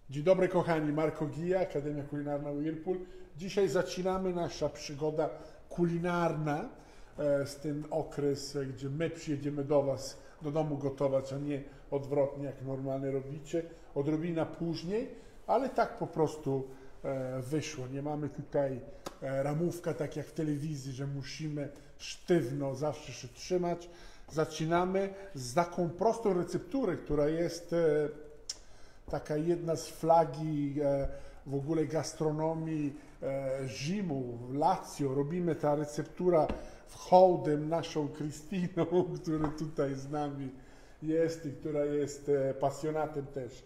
Dzień dobry kochani, Marco Ghia, Akademia Kulinarna Whirlpool. Dzisiaj zaczynamy nasza przygoda kulinarna z ten okres, gdzie my przyjedziemy do Was, do domu gotować, a nie odwrotnie jak normalnie robicie. Odrobina później, ale tak po prostu wyszło. Nie mamy tutaj ramówka tak jak w telewizji, że musimy sztywno zawsze się trzymać. Zaczynamy z taką prostą recepturę, która jest taka jedna z flagi w ogóle gastronomii Rzymu, Lazio. Robimy ta receptura w hołdem naszą Krystyną, która tutaj z nami jest i która jest pasjonatem też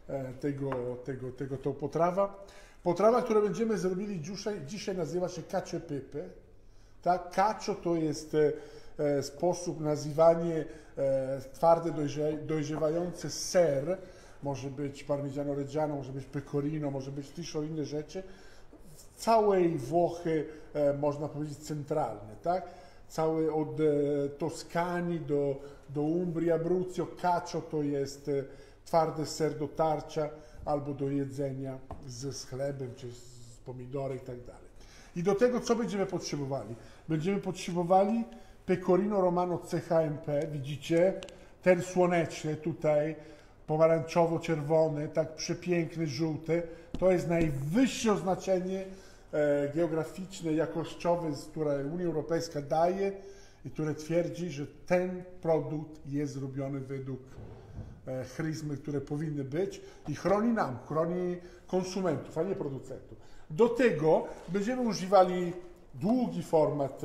tego potrawa. Potrawa, którą będziemy zrobili dzisiaj nazywa się cacio e pepe. Tak? Cacio to jest sposób nazywanie twarde, dojrzewający ser. Może być parmigiano reggiano, może być pecorino, może być tysiąc innych rzeczy. W całej Włochy, można powiedzieć, centralne, tak? Całe od Toskanii do Umbrii, Abruzzo. Cacio to jest twardy ser do tarcia albo do jedzenia z chlebem, czy z pomidorem i tak dalej. I do tego co będziemy potrzebowali? Będziemy potrzebowali pecorino romano CHMP, widzicie? Ten słoneczny tutaj, pomarańczowo-czerwony, tak przepiękny, żółty. To jest najwyższe oznaczenie geograficzne, jakościowe, które Unia Europejska daje i które twierdzi, że ten produkt jest zrobiony według chryzmy, które powinny być i chroni konsumentów, a nie producentów. Do tego będziemy używali długi format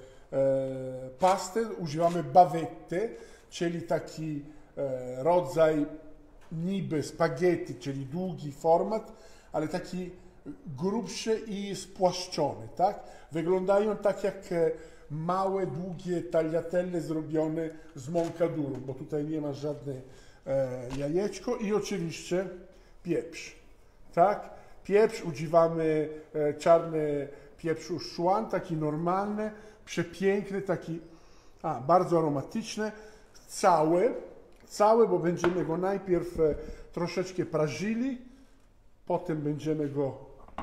pasty, używamy bavette, czyli taki rodzaj niby spaghetti, czyli długi format, ale taki grubszy i spłaszczony, tak? Wyglądają tak jak małe, długie tagliatelle zrobione z moncaduru, bo tutaj nie ma żadne jajeczko i oczywiście pieprz, tak? Pieprz używamy czarny pieprz Sichuan, taki normalny, przepiękny, taki bardzo aromatyczny, cały, bo będziemy go najpierw troszeczkę prażyli, potem będziemy go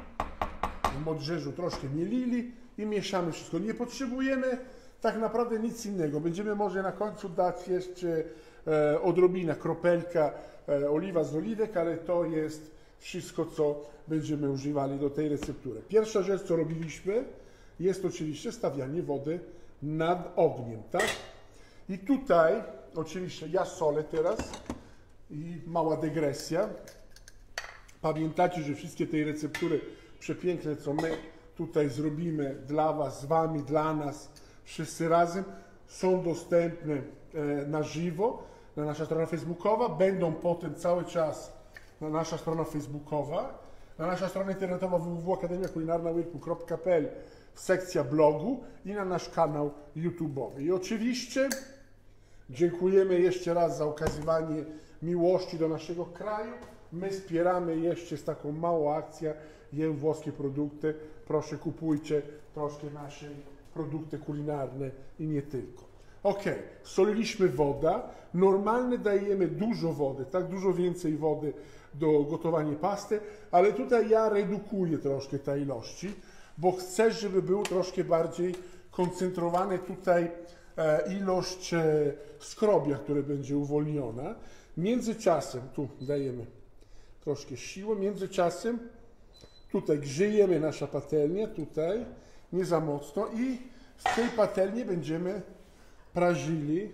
w modrzeżu troszkę mielili i mieszamy wszystko. Nie potrzebujemy tak naprawdę nic innego. Będziemy może na końcu dać jeszcze odrobinę, kropelka oliwa z oliwek, ale to jest wszystko, co będziemy używali do tej receptury. Pierwsza rzecz, co robiliśmy, jest oczywiście stawianie wody nad ogniem, tak? I tutaj oczywiście ja solę teraz i mała dygresja. Pamiętacie, że wszystkie te receptury przepiękne, co my tutaj zrobimy dla Was, z Wami, dla nas, wszyscy razem, są dostępne na żywo na nasza strona facebookowa, będą potem cały czas na nasza strona facebookowa, na nasza strona internetowa www.akademiakulinarnawhirlpool.pl, sekcja blogu i na nasz kanał YouTube'owy. I oczywiście dziękujemy jeszcze raz za okazywanie miłości do naszego kraju. My wspieramy jeszcze z taką małą akcją jem włoskie produkty. Proszę kupujcie troszkę nasze produkty kulinarne i nie tylko. Ok, soliliśmy wodę. Normalnie dajemy dużo wody, tak, dużo więcej wody do gotowania pasty, ale tutaj ja redukuję troszkę te ilości, bo chcę, żeby był troszkę bardziej koncentrowany tutaj ilość skrobia, która będzie uwolniona. Międzyczasem, tu dajemy troszkę siły, międzyczasem tutaj grzejemy nasza patelnia, tutaj, nie za mocno i w tej patelni będziemy prażyli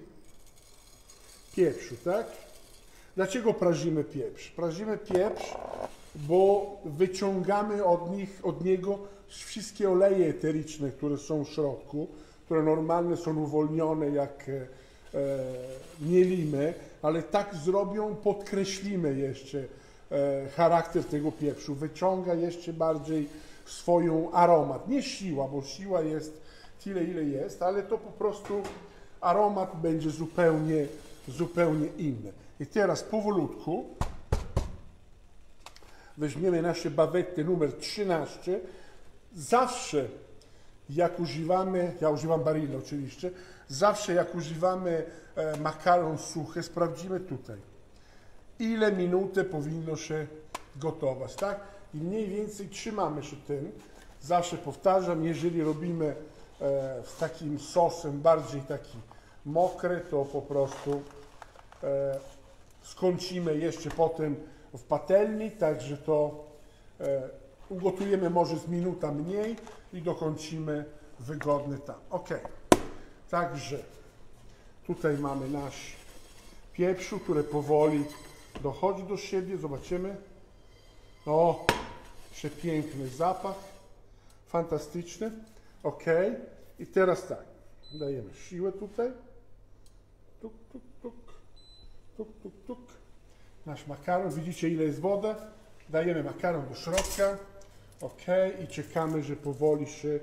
pieprzu, tak? Dlaczego prażymy pieprz? Prażymy pieprz, bo wyciągamy od niego wszystkie oleje eteryczne, które są w środku, które normalnie są uwolnione jak mielimy, ale tak zrobią, podkreślimy jeszcze charakter tego pieprzu, wyciąga jeszcze bardziej swoją aromat. Nie siła, bo siła jest tyle, ile jest, ale to po prostu aromat będzie zupełnie inny. I teraz powolutku weźmiemy nasze bawette numer 13. Zawsze jak używamy, ja używam Barilla oczywiście, zawsze jak używamy makaron suchy, sprawdzimy tutaj, ile minuty powinno się gotować, tak? I mniej więcej trzymamy się tym. Zawsze powtarzam, jeżeli robimy z takim sosem bardziej taki mokry, to po prostu skończymy jeszcze potem w patelni, także to ugotujemy może z minuta mniej i dokończymy wygodny tam. Ok, także tutaj mamy nasz pieprzu, który powoli dochodzi do siebie, zobaczymy. O, przepiękny zapach, fantastyczny. Ok, i teraz tak, dajemy siłę tutaj. Tuk, tuk, tuk, tuk, tuk, tuk. Nasz makaron, widzicie ile jest woda? Dajemy makaron do środka. Ok, i czekamy, że powoli się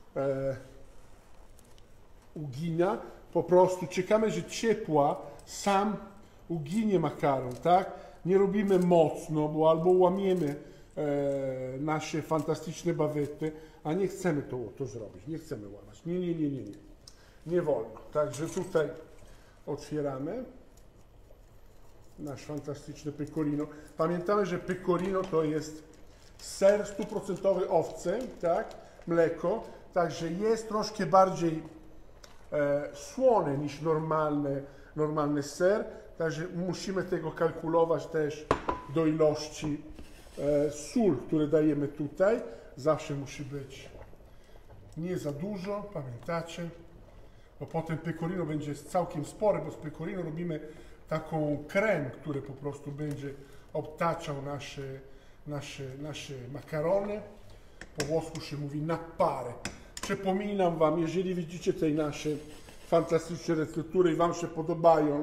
ugina. Po prostu czekamy, że ciepła sam uginie makaron, tak? Nie robimy mocno, bo albo łamiemy nasze fantastyczne bawety, a nie chcemy to zrobić, nie chcemy łamać. Nie wolno. Także tutaj otwieramy nasz fantastyczny pecorino. Pamiętamy, że pecorino to jest ser 100% owcy, tak? Mleko, także jest troszkę bardziej słone niż normalny ser, także musimy tego kalkulować też do ilości sól, które dajemy tutaj. Zawsze musi być nie za dużo, pamiętacie, bo potem pecorino będzie całkiem spore, bo z pecorino robimy taką krem, który po prostu będzie obtaczał nasze makarony. Po włosku się mówi na parę. Przypominam Wam, jeżeli widzicie te nasze fantastyczne receptury i Wam się podobają,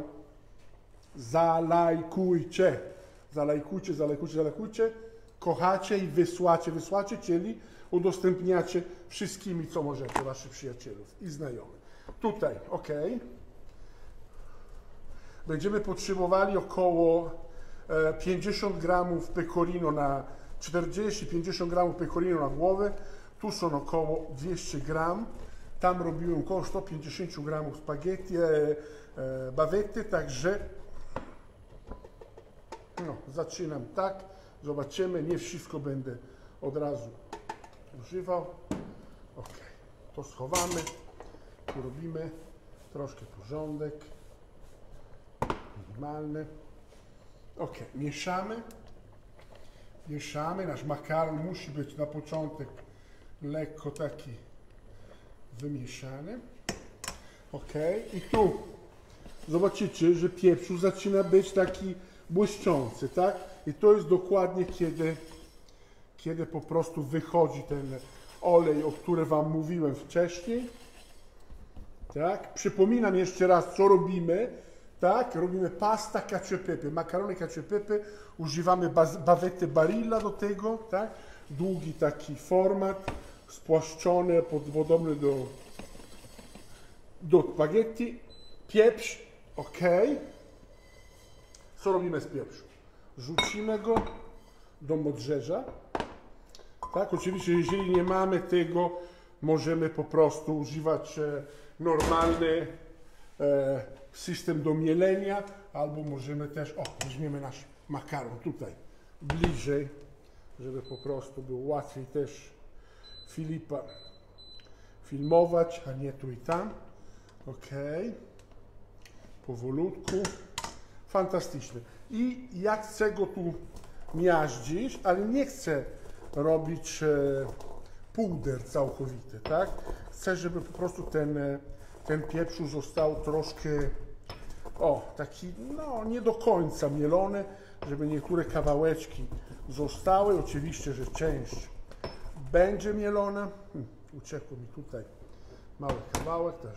zalajkujcie, kochacie i wysłacie, czyli udostępniacie wszystkimi, co możecie, Waszych przyjacielów i znajomych. Tutaj, ok. Będziemy potrzebowali około 50 gramów pecorino na 40-50 gramów pecorino na głowę. Tu są około 200 gram. Tam robiłem około 150 gramów spaghetti, bawety, także no, zaczynam tak. Zobaczymy, nie wszystko będę od razu używał. Ok, to schowamy. Tu robimy troszkę porządek. Minimalny. Ok, mieszamy. Nasz makaron musi być na początek lekko taki wymieszany. Ok, i tu zobaczycie, że pieprz zaczyna być taki błyszczący, tak? I to jest dokładnie kiedy po prostu wychodzi ten olej, o którym Wam mówiłem wcześniej. Tak? Przypominam jeszcze raz, co robimy. Tak? Robimy pasta cacio e pepe, makarony cacio e pepe. Używamy bawety Barilla do tego. Tak? Długi taki format, spłaszczony, podobny do spaghetti. Pieprz, ok. Co robimy z pieprzu? Rzucimy go do modrzeża. Tak, oczywiście, jeżeli nie mamy tego, możemy po prostu używać normalny system do mielenia, albo możemy też, weźmiemy nasz makaron tutaj bliżej, żeby po prostu było łatwiej też Filipa filmować, a nie tu i tam. Ok, powolutku. Fantastyczny. I ja chcę go tu miażdżyć, ale nie chcę robić puder całkowity, tak? Chcę, żeby po prostu ten pieprz został troszkę, taki, nie do końca mielony, żeby niektóre kawałeczki zostały. Oczywiście, że część będzie mielona. Uciekł mi tutaj mały kawałek też.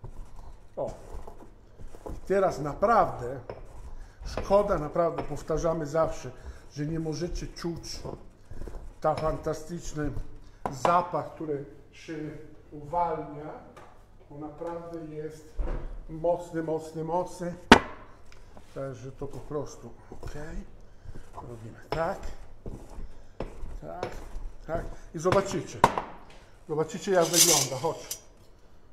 Teraz naprawdę szkoda, naprawdę powtarzamy zawsze, że nie możecie czuć ta fantastyczny zapach, który się uwalnia, bo naprawdę jest mocny. Także to po prostu, ok. Robimy tak. I zobaczycie jak wygląda, chodź.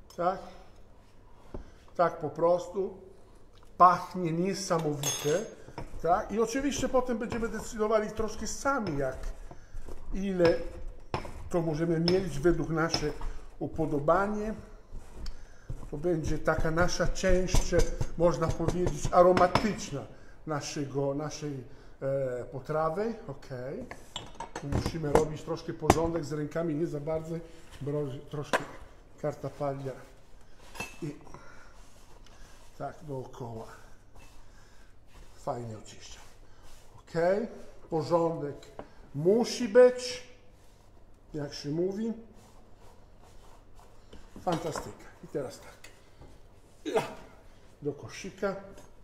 Tak po prostu. Pachnie niesamowite. Tak? I oczywiście potem będziemy decydowali troszkę sami, ile to możemy mieć według nasze upodobanie. To będzie taka nasza część, można powiedzieć, aromatyczna naszej potrawy. Ok. Musimy robić troszkę porządek z rękami, nie za bardzo, bo troszkę karta palia i tak dookoła. Fajnie oczyszczam. Ok. Porządek musi być, jak się mówi. Fantastyka. I teraz tak. Do koszyka.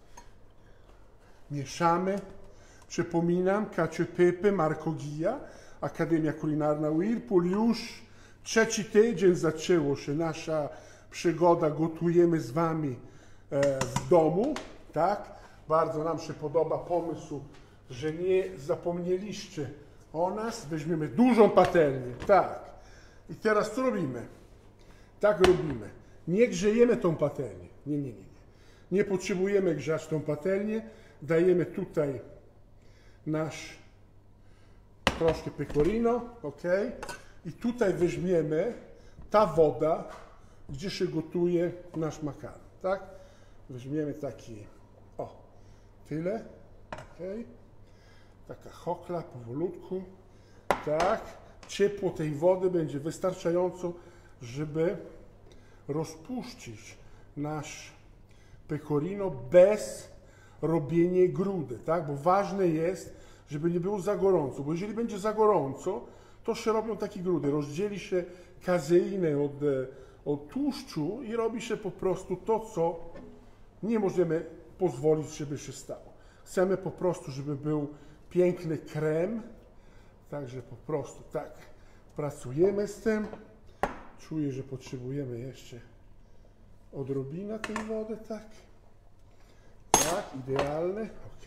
Mieszamy. Przypominam, Cacio e Pepe, Marco Ghia, Akademia Kulinarna Whirlpool. Już trzeci tydzień zaczęło się nasza przygoda. Gotujemy z Wami w domu. Tak? Bardzo nam się podoba pomysł, że nie zapomnieliście o nas. Weźmiemy dużą patelnię. Tak. I teraz co robimy? Tak robimy. Nie grzejemy tą patelnię. Nie. Nie potrzebujemy grzać tą patelnię. Dajemy tutaj nasz troszkę pecorino, ok? I tutaj weźmiemy ta woda, gdzie się gotuje nasz makaron, tak? Weźmiemy taki, tyle, ok? Taka chokla, powolutku, tak? Ciepło tej wody będzie wystarczająco, żeby rozpuścić nasz pecorino bez robienia grudy, tak? Bo ważne jest, żeby nie było za gorąco, bo jeżeli będzie za gorąco, to się robią takie grudy. Rozdzieli się kazeinę od tłuszczu i robi się po prostu to, co nie możemy pozwolić, żeby się stało. Chcemy po prostu, żeby był piękny krem, także po prostu tak pracujemy z tym. Czuję, że potrzebujemy jeszcze odrobinę tej wody, tak? Tak, idealne, ok.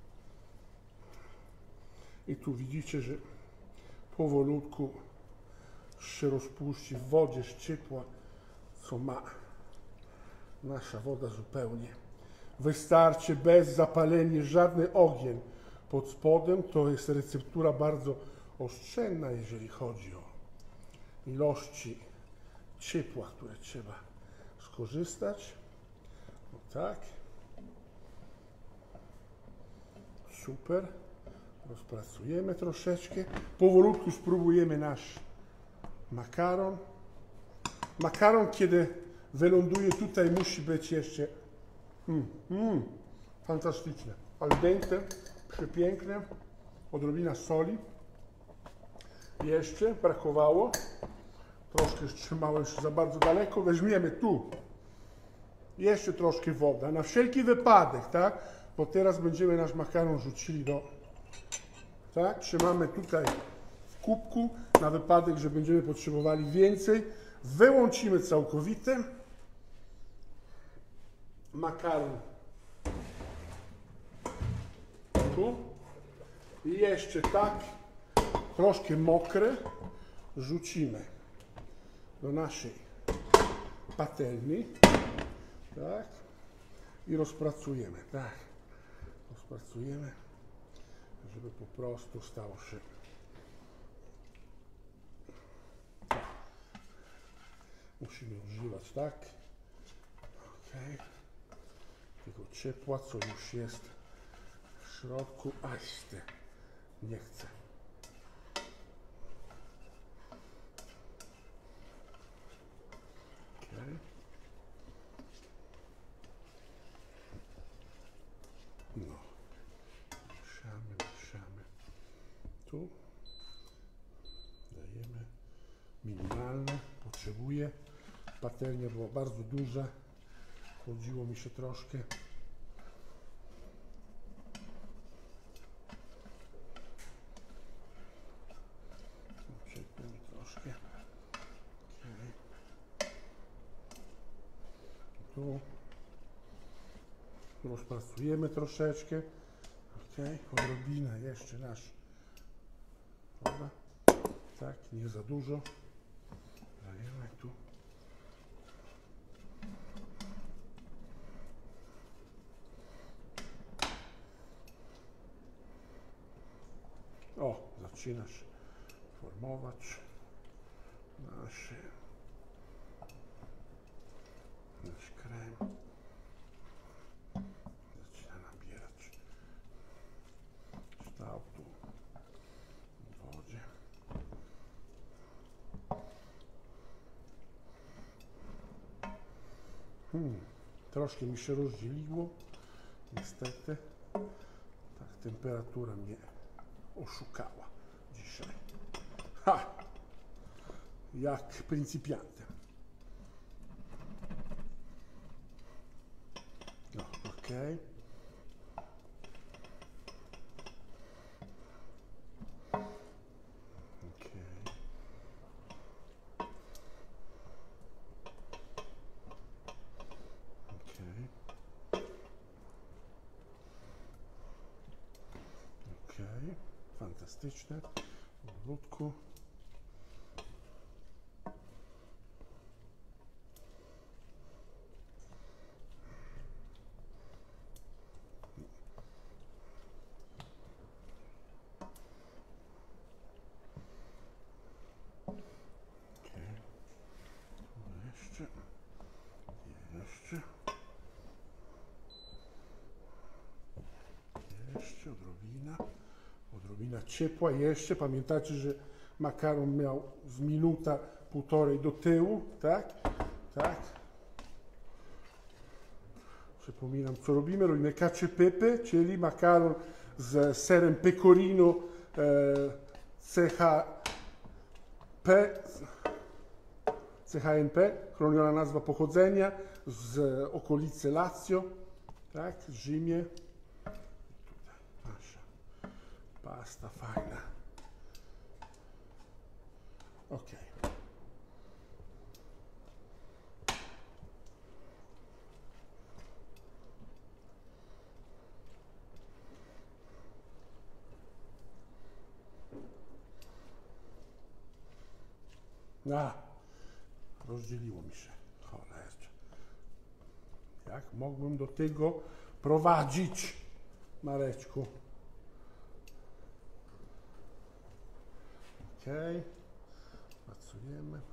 I tu widzicie, że powolutku się rozpuści w wodzie z ciepła, co ma nasza woda zupełnie. Wystarczy bez zapalenia, żadny ogień pod spodem. To jest receptura bardzo oszczędna, jeżeli chodzi o ilości ciepła, które trzeba skorzystać. No tak. Super. Rozpracujemy troszeczkę. Powolutku spróbujemy nasz makaron. Makaron, kiedy wyląduje tutaj, musi być jeszcze fantastyczne. Al dente, przepiękne. Odrobina soli. Jeszcze brakowało. Troszkę trzymałem się za bardzo daleko. Weźmiemy tu jeszcze troszkę woda. Na wszelki wypadek, tak? Bo teraz będziemy nasz makaron rzucili do... Tak? Trzymamy tutaj w kubku na wypadek, że będziemy potrzebowali więcej. Wyłączymy całkowicie. Makaron tu. I jeszcze tak, troszkę mokre, rzucimy do naszej patelni. Tak? I rozpracujemy. Tak? Rozpracujemy, żeby po prostu stało się tak. Musimy używać tak. Okay. Tego ciepła, co już jest w środku. Nie chcę. Okay. No. Mieszamy. Tu dajemy minimalne. Potrzebuję. Patelnia była bardzo duża. Chodziło mi się troszkę. Przejdziemy troszkę. Okay. Tu rozpracujemy troszeczkę. Ok, odrobinę jeszcze nasz. Dobra. Tak, nie za dużo. Dajemy tu. O, zaczynasz formować nasz krem. Zaczyna nabierać kształtu w wodzie. Troszkę mi się rozdzieliło, niestety. Tak, temperatura mnie oszukała dzisiaj. Ha! Jak pryncypiantem. No, okej. Fantastyczne. Powolutku. Jeszcze odrobina ciepła jeszcze. Pamiętacie, że makaron miał z minuta, półtorej do tyłu, tak? Tak. Przypominam, co robimy. Robimy cacio e pepe, czyli makaron z serem pecorino CHNP, chroniona nazwa pochodzenia, z okolicy Lazio, tak? W Rzymie. Nasza pasta fajna. Ok. Rozdzieliło mi się. Cholera. Jak mogłem do tego prowadzić, Mareczku? Ok. Pracujemy.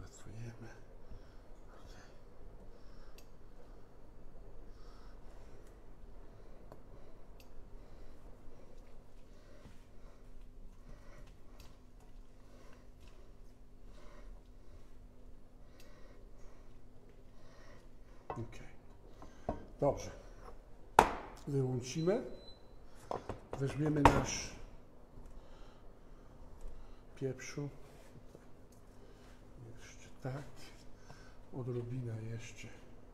Ok. Dobrze. Wyłączymy. Weźmiemy nasz pieprzu. Jeszcze tak. Odrobina jeszcze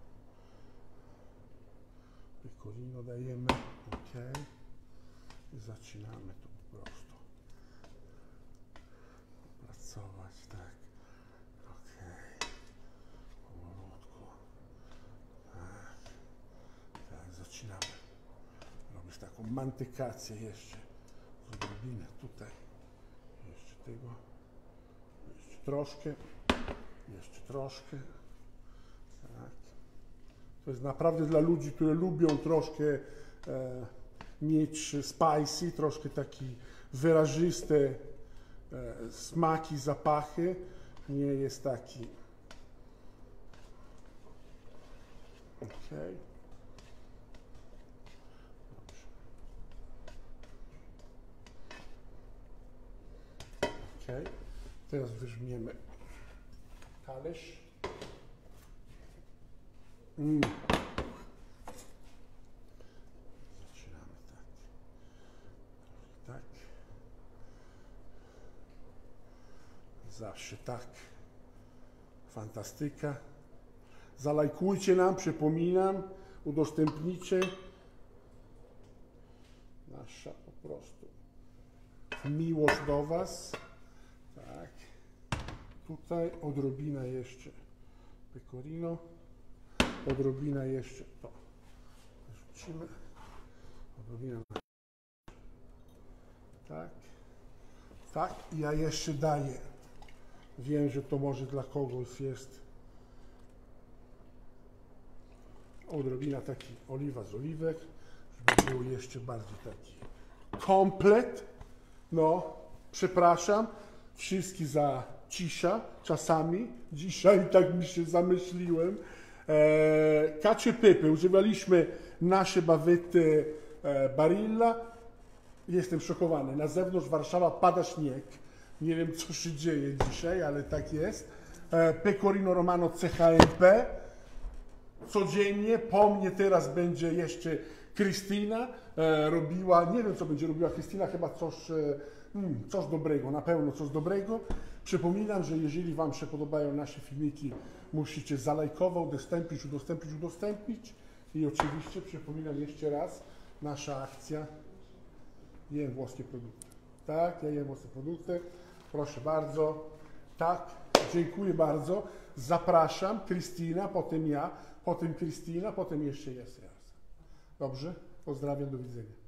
pecorino dajemy. Ok. I zaczynamy tu po prostu pracować. Tak. Ok. Powolutku. Tak. Zaczynamy robić taką mantykację jeszcze. Z odrobinę tutaj. Jeszcze tego. Jeszcze troszkę. Jeszcze troszkę. Tak. To jest naprawdę dla ludzi, którzy lubią troszkę mieć spicy, troszkę takie wyraziste smaki, zapachy. Nie jest taki. Okay. Ok, teraz weźmiemy talerz. Zaczynamy tak. Tak. Zawsze tak. Fantastyka. Zalajkujcie nam, przypominam, udostępnijcie. Nasza po prostu miłość do Was. Tak. Tutaj odrobina jeszcze pecorino. Odrobina jeszcze to. Rzucimy. Odrobina. Tak. Tak. I ja jeszcze daję. Wiem, że to może dla kogoś jest odrobina taki oliwa z oliwek, żeby było jeszcze bardziej taki komplet. No, Przepraszam wszystkich za cisza, czasami. Dzisiaj tak mi się zamyśliłem. Cacio e pepe, używaliśmy nasze bawety Barilla. Jestem szokowany. Na zewnątrz Warszawa pada śnieg. Nie wiem, co się dzieje dzisiaj, ale tak jest. Pecorino Romano CHMP. Codziennie, po mnie teraz będzie jeszcze Krystyna robiła, nie wiem co będzie robiła Krystyna, chyba coś dobrego, na pewno coś dobrego. Przypominam, że jeżeli Wam się podobają nasze filmiki, musicie zalajkować, udostępnić. I oczywiście przypominam jeszcze raz, nasza akcja, jem włoskie produkty. Tak, ja jem włoskie produkty, proszę bardzo. Tak, dziękuję bardzo. Zapraszam, Krystyna, potem ja, potem Krystyna, potem jeszcze jest raz. Dobrze? Pozdrawiam, do widzenia.